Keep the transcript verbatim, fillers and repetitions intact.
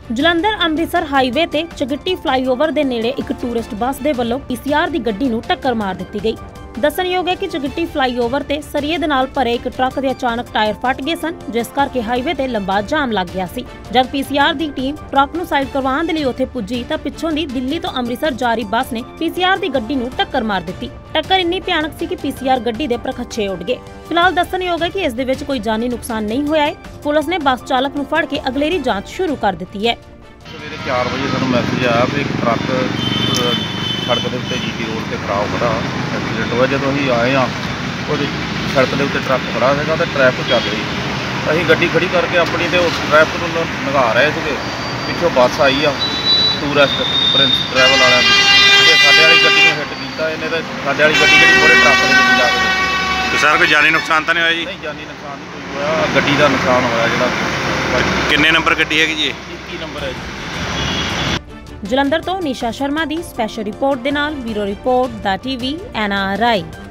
Jalandhar Amritsar highway ਤੇ ਚਗੱਟੀ flyover ਦੇ ਨੇੜੇ ਇੱਕ ਟੂਰਿਸਟ ਬੱਸ ਦੇ ਵੱਲੋਂ ਪੀਸੀਆਰ ਦੀ ਗੱਡੀ ਨੂੰ ਟੱਕਰ ਮਾਰ ਦਿੱਤੀ ਗਈ। ਦੱਸਣਯੋਗ ਹੈ ਕਿ ਚਗੱਟੀ ਫਲਾਈਓਵਰ ਤੇ ਸਰੀਏ ਦੇ ਨਾਲ ਭਰੇ ਇੱਕ ਟਰੱਕ ਦੇ ਅਚਾਨਕ ਟਾਇਰ ਫਟ ਗਏ ਸਨ, ਜਿਸ ਕਰਕੇ ਹਾਈਵੇ ਤੇ ਲੰਬਾ ਜਾਮ ਲੱਗ ਗਿਆ ਸੀ। ਜਦ ਪੀਸੀਆਰ ਦੀ ਟੀਮ ਟਰੱਕ ਨੂੰ ਸਾਈਡ ਕਰਵਾਉਣ ਦੇ ਲਈ ਉੱਥੇ ਪੁੱਜੀ ਤਾਂ ਪਿੱਛੋਂ ਦੀ ਦਿੱਲੀ ਤੋਂ ਅੰਮ੍ਰਿਤਸਰ ਜਾ ਰਹੀ ਬੱਸ ਨੇ ਪੀਸੀਆਰ ਦੀ ਗੱਡੀ ਨੂੰ ਟੱਕਰ ਮਾਰ ਦਿੱਤੀ। ਟੱਕਰ ਇੰਨੀ ਭਿਆਨਕ ਸੀ ਕਿ ਪੀਸੀਆਰ ਗੱਡੀ ਦੇ ਪ੍ਰਖੱਚੇ ਉੱਡ ਗਏ। ਫਿਲਹਾਲ ਦੱਸਣਯੋਗ ਹੈ ਕਿ ਇਸ ਦੇ ਵਿੱਚ ਕੋਈ ਜਾਨੀ ਨੁਕਸਾਨ ਨਹੀਂ ਹੋਇਆ ਹੈ। ਪੁਲਿਸ ਨੇ ਬੱਸ ਚਾਲਕ ਨੂੰ ਫੜ ਕੇ ਅਗਲੇਰੀ ਜਾਂਚ ਸ਼ੁਰੂ ਕਰ ਦਿੱਤੀ ਹੈ। ਸਵੇਰੇ ਚਾਰ ਵਜੇ ਸਾਨੂੰ ਮੈਸੇਜ ਆਇਆ ਵੀ ਇੱਕ ਟਰੱਕ ਸੜਕ ਦੇ ਉੱਤੇ ਜੀਟੀ ਰੋਡ ਤੇ ਖਰਾਬ ਖੜਾ ਐਕਸੀਡੈਂਟ ਹੋਇਆ। ਜਦੋਂ ਅਸੀਂ ਆਏ ਆ ਉਹਦੇ ਸੜਕ ਦੇ ਉੱਤੇ ਟਰੱਕ ਖੜਾ ਸੀਗਾ ਤੇ ਟ੍ਰੈਫਿਕ ਚੱਲ ਰਹੀ। ਅਸੀਂ ਗੱਡੀ ਖੜੀ ਕਰਕੇ ਆਪਣੀ ਤੇ ਉਸ ਟ੍ਰੈਫਿਕ ਨੂੰ ਲੰਘਾ ਰਹੇ ਸੀਗੇ। ਪਿੱਛੋਂ ਬੱਸ ਆਈ ਆ ਟੂਰਿਸਟ ਪ੍ਰਿੰਸ ਟਰੈਵਲ ਵਾਲਿਆਂ ਦੀ, ਤੇ ਸਾਡੇ ਵਾਲੀ ਗੱਡੀ ਨੂੰ ਹਿੱਟ ਕੀਤਾ ਇਹਨੇ। ਤੇ ਸਾਡੇ ਵਾਲੀ ਗੱਡੀ ਜਿਹੜੀ ਪੂਰੇ ਟਰੱਕ ਦੇ ਵਿੱਚ ਜਾ ਕੇ। ਤੇ ਸਰ ਕੋਈ ਜਾਨੀ ਨੁਕਸਾਨ ਤਾਂ ਨਹੀਂ ਹੋਇਆ ਜੀ? ਨਹੀਂ, ਜਾਨੀ ਨੁਕਸਾਨ ਨਹੀਂ ਕੋਈ ਹੋਇਆ। ਗੱਡੀ ਦਾ ਨੁਕਸਾਨ ਹੋਇਆ ਜਿਹੜਾ। ਕਿੰਨੇ ਨੰਬਰ ਗੱਡੀ ਹੈਗੀ ਜੀ? ਇੱਕੀ ਨੰਬਰ ਹੈ ਜੀ। ਜਲੰਧਰ ਤੋਂ ਨਿਸ਼ਾ ਸ਼ਰਮਾ ਦੀ ਸਪੈਸ਼ਲ ਰਿਪੋਰਟ ਦੇ ਨਾਲ ਬਿਊਰੋ ਰਿਪੋਰਟ ਦਾ ਟੀਵੀ ਐਨ ਆਰ ਆਈ।